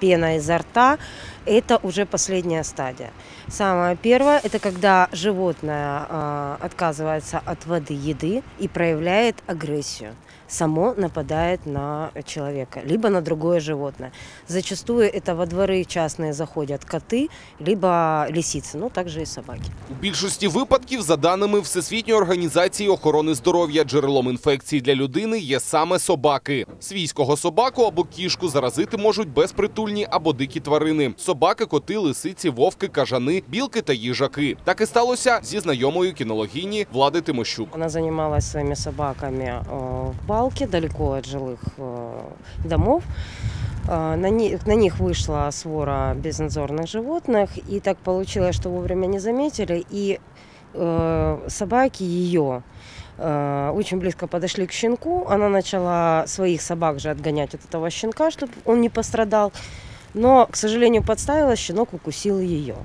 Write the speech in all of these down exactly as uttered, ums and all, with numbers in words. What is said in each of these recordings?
пена изо рта, это уже последняя стадия. Самое первое – это когда животное э, отказывается от воды, еды и проявляет агрессию. Само нападает на человека, либо на другое животное. Зачастую это во дворы частные заходят коты, либо лисицы, ну также и собаки. У більшості випадків, за даними Всесвітньої організації охорони здоров'я, джерелом інфекції для людини є саме собаки. Свійського собаку або кішку заразити можуть безпритульні або дикі тварини – собаки, коти, лисиці, вовки, кажани, білки та їжаки. Так і сталося зі знайомою кінологині Влади Тимощук. Вона займалася своїми собаками в балке, далеко от жилых домов. На них, на них вышла свора безнадзорных животных, и так получилось, что вовремя не заметили, и э, собаки ее э, очень близко подошли к щенку. Она начала своих собак же отгонять от этого щенка, чтобы он не пострадал, но, к сожалению, подставилась, щенок укусил ее.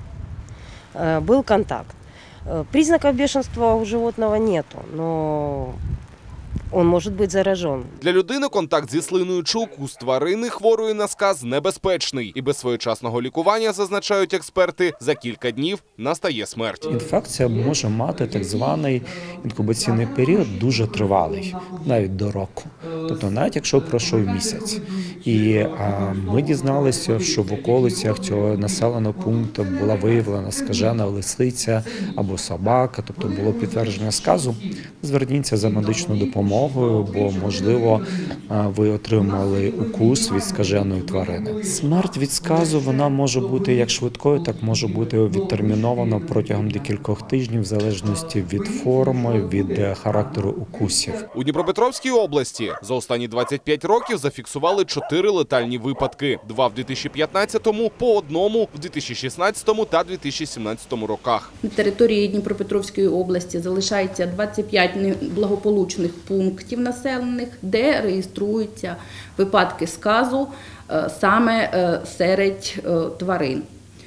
Э, был контакт. Э, признаков бешенства у животного нету, но він може бути заражений. Для людини контакт зі слиною чи укус тварини хворої на сказ небезпечний. І без своєчасного лікування, зазначають експерти, за кілька днів настає смерть. Інфекція може мати так званий інкубаційний період дуже тривалий, навіть до року. Тобто навіть якщо пройшов місяць. І а, ми дізналися, що в околицях цього населеного пункту була виявлена скажена лисиця або собака, тобто було підтвердження сказу. Зверніться за медичною допомогою, бо, можливо, ви отримали укус від скаженої тварини. Смерть від сказу, вона може бути як швидкою, так може бути відтермінована протягом декількох тижнів, в залежності від форми, від характеру укусів. У Дніпропетровській області за останні двадцять п'ять років зафіксували чотири летальні випадки. Два в дві тисячі п'ятнадцятому, по одному в дві тисячі шістнадцятому та дві тисячі сімнадцятому роках. На території Дніпропетровської області залишається двадцять п'ять неблагополучних пунктів населених, де реєструються випадки сказу саме серед тварин.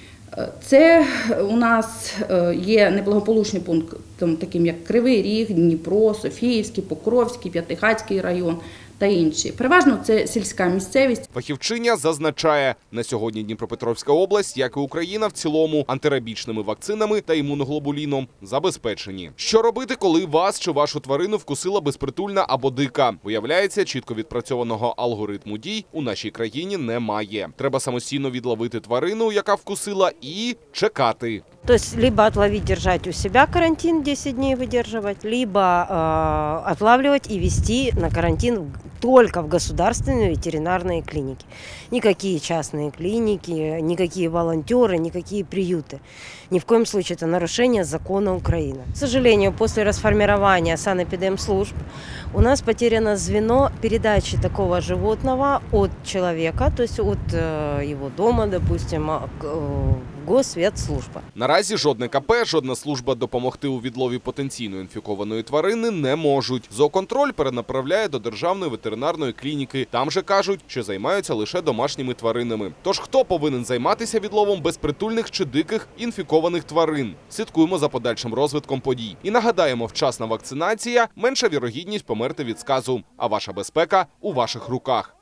Це у нас є неблагополучні пункти, таким як Кривий Ріг, Дніпро, Софіївський, Покровський, П'ятихатський район та інші. Переважно це сільська місцевість. Фахівчиня зазначає, на сьогодні Дніпропетровська область, як і Україна в цілому, антирабічними вакцинами та імуноглобуліном забезпечені. Що робити, коли вас чи вашу тварину вкусила безпритульна або дика? Виявляється, чітко відпрацьованого алгоритму дій у нашій країні немає. Треба самостійно відловити тварину, яка вкусила, і чекати. То есть либо отловить, держать у себя карантин, десять дней выдерживать, либо э, отлавливать и везти на карантин только в государственные ветеринарные клиники. Никакие частные клиники, никакие волонтеры, никакие приюты. Ни в коем случае это нарушение закона Украины. К сожалению, после расформирования санэпидемслужб у нас потеряно звено передачи такого животного от человека, то есть от э, его дома, допустим, э, в Госветслужба. Наразі жодне КП, жодна служба допомогти у відлові потенційно інфікованої тварини не можуть. Зооконтроль перенаправляє до Державної ветеринарної клініки. Там же кажуть, що займаються лише домашніми тваринами. Тож хто повинен займатися відловом безпритульних чи диких інфікованих тварин? Слідкуємо за подальшим розвитком подій. І нагадаємо, вчасна вакцинація – менша вірогідність померти від сказу. А ваша безпека у ваших руках.